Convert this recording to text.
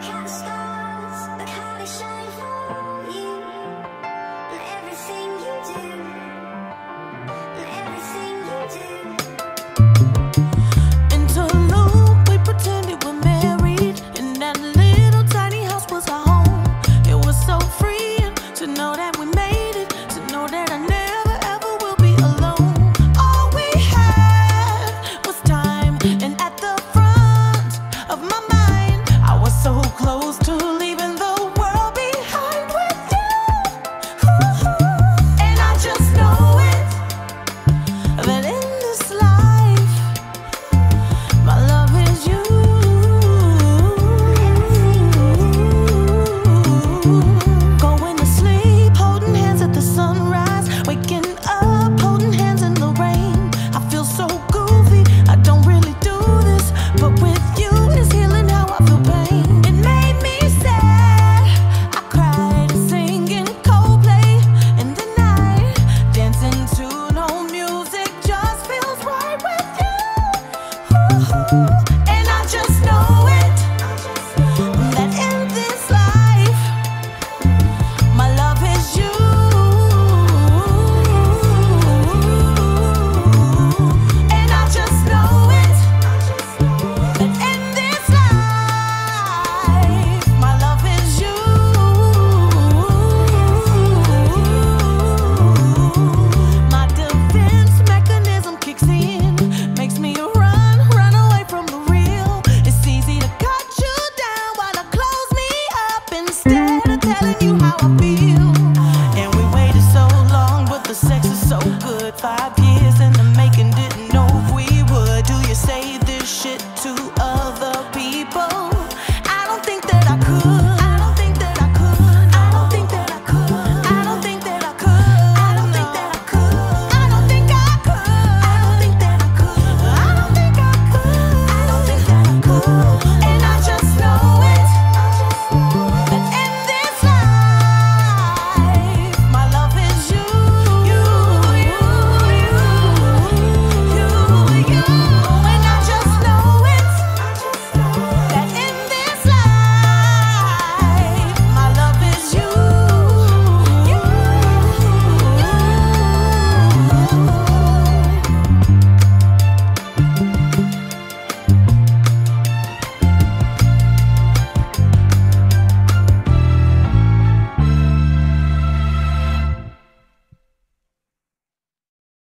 at the stars, look how they shine for you. And everything you do, and everything you do. Interlude, we pretended we're married, and that little tiny house was our home. It was so freeing to know that we made it, to know that I never ever will be alone. All we had was time, and at the front of my mind, I was so close to leaving the world behind with you. And I just know it, that in this life, my love is you. Going to sleep, holding hands at the sunrise, waking up, holding hands in the rain. I feel so goofy, I don't really do this, but with you it's healing how I feel pain. It made me sad, I cried singing Coldplay in the night, dancing to no music just feels right with you. And I just know it.